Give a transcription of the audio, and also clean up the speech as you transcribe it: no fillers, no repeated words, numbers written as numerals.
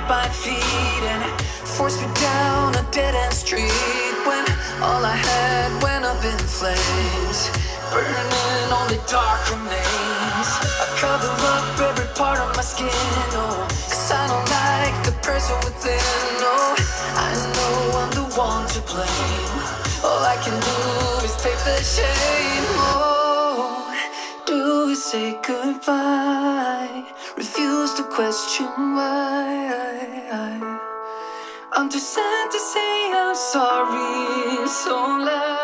my feet and forced me down a dead-end street when all I had went up in flames, burning only dark remains. I cover up every part of my skin, oh, 'cause I don't like the person within, oh. I know I'm the one to blame. All I can do is take the shame, oh. Do we say goodbye? Refuse to question why. I'm too sad to say I'm sorry so loud.